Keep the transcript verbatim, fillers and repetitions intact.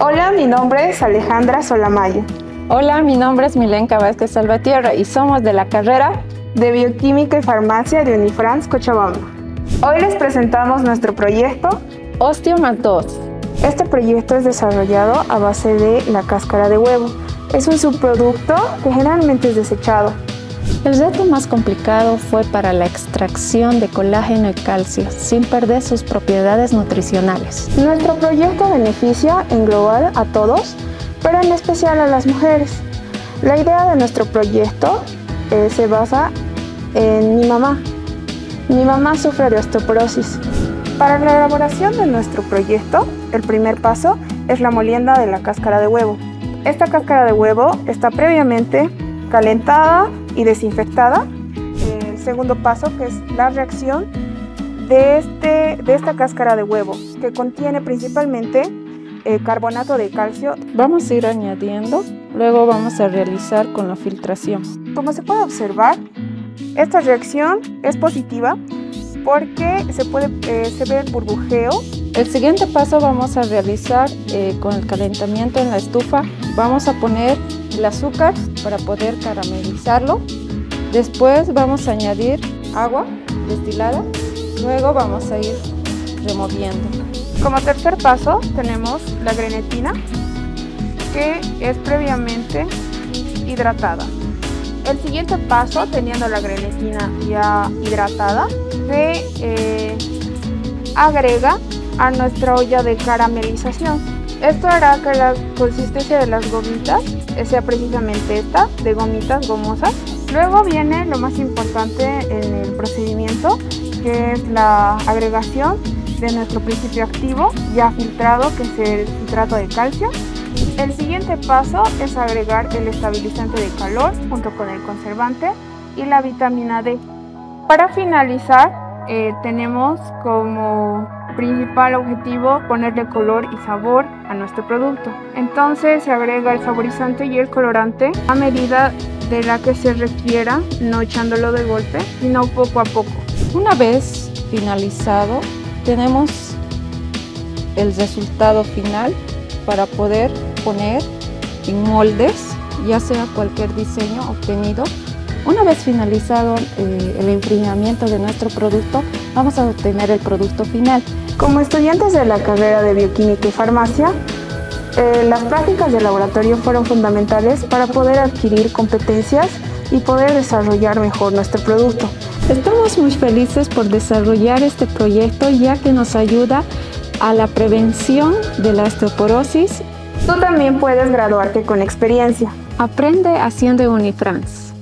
Hola, mi nombre es Alejandra Solamayo. Hola, mi nombre es Milenka Vázquez Salvatierra y somos de la carrera de Bioquímica y Farmacia de Unifrance Cochabamba. Hoy les presentamos nuestro proyecto Osteo más dos. Este proyecto es desarrollado a base de la cáscara de huevo. Es un subproducto que generalmente es desechado. El reto más complicado fue para la extracción de colágeno y calcio, sin perder sus propiedades nutricionales. Nuestro proyecto beneficia en global a todos, pero en especial a las mujeres. La idea de nuestro proyecto eh, se basa en mi mamá. Mi mamá sufre de osteoporosis. Para la elaboración de nuestro proyecto, el primer paso es la molienda de la cáscara de huevo. Esta cáscara de huevo está previamente calentada y desinfectada. El segundo paso, que es la reacción de, este, de esta cáscara de huevo, que contiene principalmente eh, carbonato de calcio. Vamos a ir añadiendo, luego vamos a realizar con la filtración. Como se puede observar, esta reacción es positiva porque se, puede, eh, se ve el burbujeo. El siguiente paso vamos a realizar eh, con el calentamiento en la estufa. Vamos a poner el azúcar para poder caramelizarlo. Después vamos a añadir agua destilada. Luego vamos a ir removiendo. Como tercer paso tenemos la grenetina, que es previamente hidratada. El siguiente paso, teniendo la grenetina ya hidratada, se eh, agrega a nuestra olla de caramelización. Esto hará que la consistencia de las gomitas sea precisamente esta, de gomitas gomosas. Luego viene lo más importante en el procedimiento, que es la agregación de nuestro principio activo ya filtrado, que es el citrato de calcio. El siguiente paso es agregar el estabilizante de calor junto con el conservante y la vitamina D. Para finalizar, eh, tenemos como principal objetivo ponerle color y sabor a nuestro producto. Entonces se agrega el saborizante y el colorante a medida de la que se requiera, no echándolo de golpe, sino poco a poco. Una vez finalizado, tenemos el resultado final para poder poner en moldes, ya sea cualquier diseño obtenido. Una vez finalizado eh, el enfriamiento de nuestro producto, vamos a obtener el producto final. Como estudiantes de la carrera de Bioquímica y Farmacia, eh, las prácticas de laboratorio fueron fundamentales para poder adquirir competencias y poder desarrollar mejor nuestro producto. Estamos muy felices por desarrollar este proyecto, ya que nos ayuda a la prevención de la osteoporosis. Tú también puedes graduarte con experiencia. Aprende haciendo Unifrance.